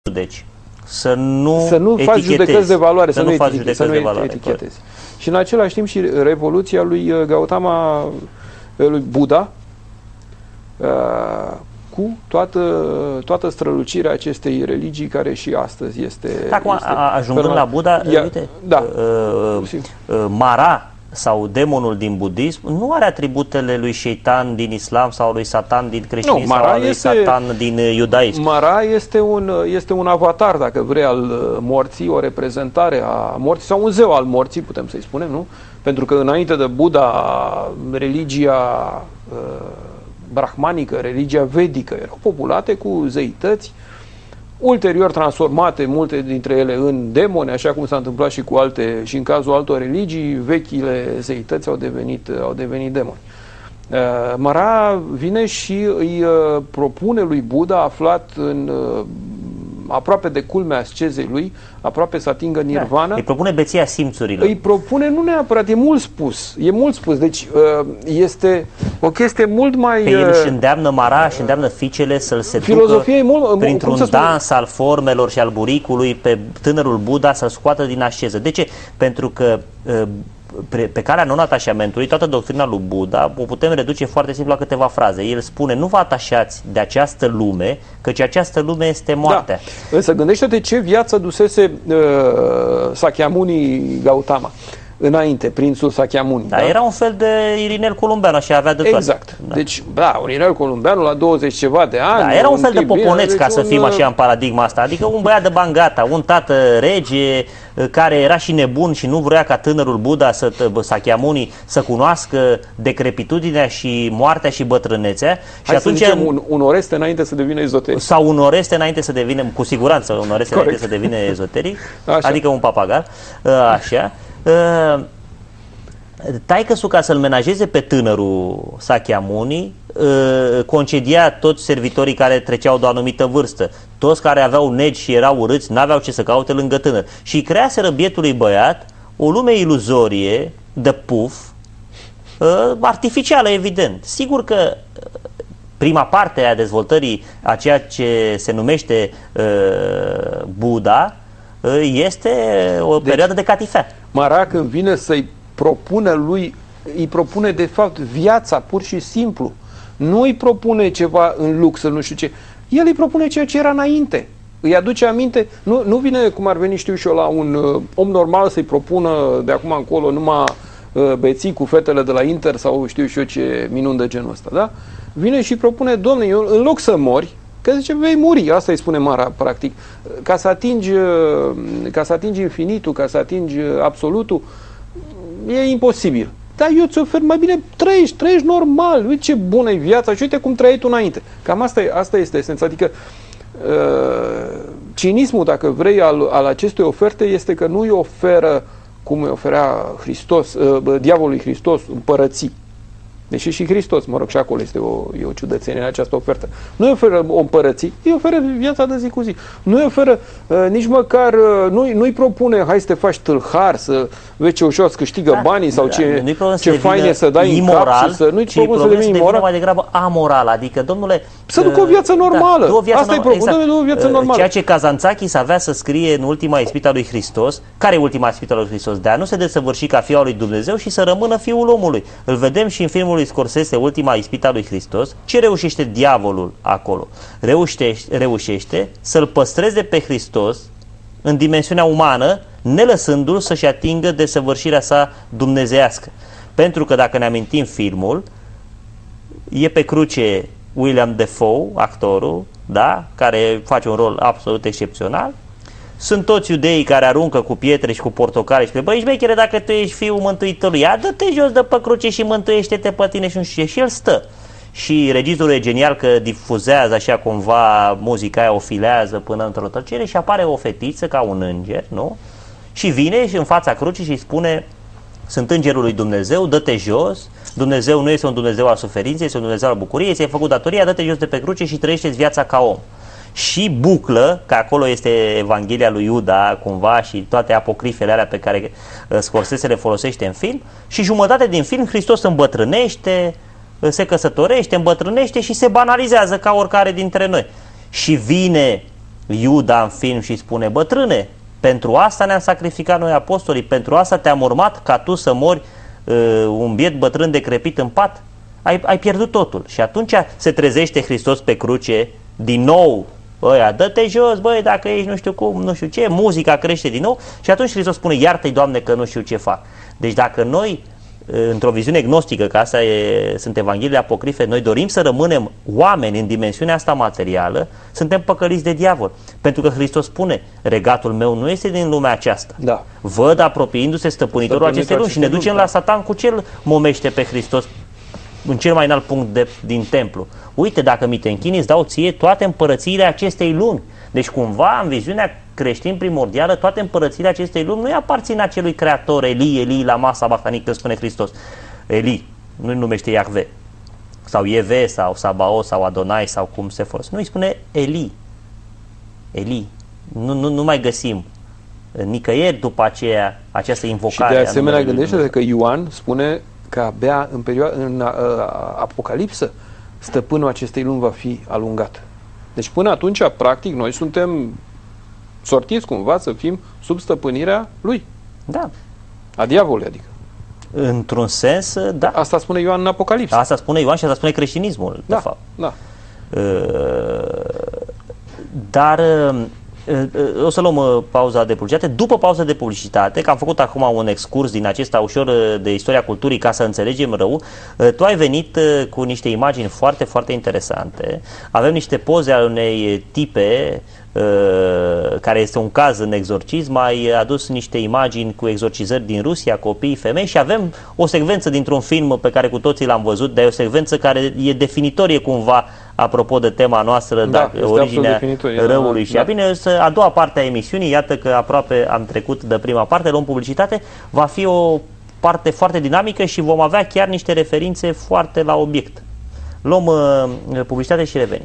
judeci, să nu faci judecăți de valoare, să nu faci judecăți de valoare. etichetezi. Și în același timp și revoluția lui Gautama, lui Buddha, cu toată strălucirea acestei religii care și astăzi este... Acum, ajungând la Buddha, uite, Mara sau demonul din budism nu are atributele lui Shaitan din islam sau lui Satan din creștinism sau lui Satan din iudaism. Mara este un avatar, dacă vrei, al morții, o reprezentare a morții sau un zeu al morții, putem să-i spunem, nu? Pentru că înainte de Buddha, religia brahmanică, religia vedică erau populate cu zeități, ulterior transformate multe dintre ele în demoni, așa cum s-a întâmplat și cu alte, și în cazul altor religii, vechile zeități au devenit demoni. Mara vine și îi propune lui Buddha, aflat în aproape de culmea ascezei lui, aproape să atingă nirvana. Îi propune beția simțurilor. Îi propune, nu neapărat, e mult spus, deci este o chestie mult mai... Pe el își îndeamnă Mara, își îndeamnă fiicele să-l seducă printr-un dans al formelor și al buricului pe tânărul Buddha să-l scoată din asceză. De ce? Pentru că pe calea non-atașamentului, toată doctrina lui Buddha o putem reduce foarte simplu la câteva fraze. El spune, nu vă atașați de această lume, căci această lume este moartea. Da. Însă gândește-te ce viață dusese Sakyamuni Gautama înainte, prințul Sakyamuni. Da, era un fel de Irinel Columbeanu și avea de toate. Exact. Da. Deci, un Irinel Columbeanu la 20 ceva de ani. Da, era un fel de Poponeț, ca să fim așa în paradigma asta. Adică un băiat de bani gata, un tată rege care era și nebun și nu vrea ca tânărul Buddha, Sakyamuni, să cunoască decrepitudinea și moartea și bătrânețea. Hai și atunci, să zicem un Oreste înainte să devină ezoteric. Sau un Oreste înainte să devină, cu siguranță, un Oreste înainte să devină ezoteric. Așa. Adică un papagal. Așa. Taică-su, ca să-l menajeze pe tânărul Sakyamuni, concedia toți servitorii care treceau de o anumită vârstă. Toți care aveau negi și erau urâți n-aveau ce să caute lângă tânăr. Și creaseră bietului băiat o lume iluzorie de puf, artificială, evident. Sigur că prima parte a dezvoltării a ceea ce se numește Buddha este o perioadă de catifea. Mara, când vine să-i propune lui, îi propune de fapt viața, pur și simplu. Nu îi propune ceva în lux, nu știu ce. El îi propune ceea ce era înainte. Îi aduce aminte. Nu vine, cum ar veni, știu și eu, la un om normal să-i propună de acum încolo numai beții cu fetele de la Inter sau știu și eu ce minuni de genul ăsta, da? Vine și propune, domne, eu, în loc să mori, că zice, vei muri, asta îi spune Mara, practic, ca să atingi infinitul, ca să atingi absolutul, e imposibil. Dar eu ți ofer, mai bine trăiești normal, uite ce bună e viața și uite cum trăiai tu înainte. Cam asta este esența, adică cinismul, dacă vrei, al acestei oferte este că nu îi oferă, cum îi oferea Hristos, diavolului Hristos, împărății. Deși și Hristos, mă rog, și acolo este o ciudățenie în această ofertă. Nu îi oferă o împărăție, îi oferă viața de zi cu zi. Nu îi oferă nici măcar, nu-i propune, hai să te faci tâlhar, să vezi ce ușor să câștigă banii sau ce fain e să dai imoral, în cap și să nu-i propune să devii imoral. Mai degrabă amoral, adică, domnule, să ducă o viață normală. Asta e propune, o viață normală. Ceea ce Kazantzakis avea să scrie în ultima ispită a lui Hristos, care e ultima ispită a lui Hristos? De a nu se desăvârși ca fiul lui Dumnezeu și să rămână fiul omului. Îl vedem și în filmul lui Scorsese, ultima ispită a lui Hristos. Ce reușește diavolul acolo? Reușește să-l păstreze pe Hristos în dimensiunea umană, nelăsându-l să-și atingă desăvârșirea sa dumnezeiască. Pentru că, dacă ne amintim filmul, e pe cruce William Dafoe, actorul, da? Care face un rol absolut excepțional. Sunt toți iudeii care aruncă cu pietre și cu portocale și spune, băi, șmechere, dacă tu ești fiul Mântuitorului, ia dă-te jos de pe cruce și mântuiește-te pe tine și nu știu ce. Și el stă. Și regizorul e genial că difuzează așa cumva muzica aia, o filează până într-o tăcere și apare o fetiță ca un înger, nu? Și vine și în fața crucii și îi spune, sunt îngerul lui Dumnezeu, dă-te jos, Dumnezeu nu este un Dumnezeu al suferinței, este un Dumnezeu al bucuriei, ți-ai făcut datoria, dă-te jos de pe cruce și trăiește-ți viața ca om. Și buclă, că acolo este Evanghelia lui Iuda cumva și toate apocrifele alea pe care Scorsese le folosește în film, și jumătate din film Hristos îmbătrânește, se căsătorește, îmbătrânește și se banalizează ca oricare dintre noi. Și vine Iuda în film și spune: bătrâne, pentru asta ne-am sacrificat noi apostolii, pentru asta te-am urmat, ca tu să mori un biet bătrân decrepit în pat? Ai pierdut totul. Și atunci se trezește Hristos pe cruce din nou. Băia, dă-te jos, băi, dacă ești nu știu cum, nu știu ce, muzica crește din nou și atunci Hristos spune: iartă-i, Doamne, că nu știu ce fac. Deci dacă noi, într-o viziune gnostică, că asta sunt Evangheliile apocrife, noi dorim să rămânem oameni în dimensiunea asta materială, suntem păcăliți de diavol. Pentru că Hristos spune: regatul meu nu este din lumea aceasta. Da. Văd apropiindu-se stăpânitorul acestei lumi și ne ducem la Satan cu cel momește pe Hristos în cel mai înalt punct din templu. Uite, dacă mi te închini, îți dau ție toate împărățiile acestei lumi. Deci cumva, în viziunea creștin primordială, toate împărățiile acestei lumi nu-i aparțin acelui creator, Eli, la masa bacanică, spune Hristos. Eli, nu-i numește Iahve, sau Ieve, sau Sabaoth, sau Adonai, sau cum se folosește. Nu-i spune Eli. Eli. Nu mai găsim nicăieri după această invocare. Și de asemenea, gândește-te că Ioan spune că abia în Apocalipsă stăpânul acestei lumi va fi alungat. Deci până atunci, practic, noi suntem sortiți cumva să fim sub stăpânirea lui. Da. A diavolului, adică. Într-un sens, da. Asta spune Ioan în Apocalipsă. Asta spune Ioan și asta spune creștinismul, da, de fapt. Da. Dar o să luăm pauza de publicitate. După pauza de publicitate, că am făcut acum un excurs din acesta ușor de istoria culturii ca să înțelegem rău, tu ai venit cu niște imagini foarte, foarte interesante. Avem niște poze ale unei tipe care este un caz în exorcism, ai adus niște imagini cu exorcizări din Rusia, copii, femei și avem o secvență dintr-un film pe care cu toții l-am văzut, dar e o secvență care e definitorie cumva apropo de tema noastră, da, originea răului. Și bine, a doua parte a emisiunii, iată că aproape am trecut de prima parte, luăm publicitate, va fi o parte foarte dinamică și vom avea chiar niște referințe foarte la obiect. Luăm publicitate și revenim.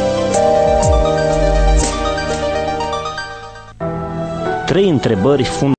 Trei întrebări fundamentale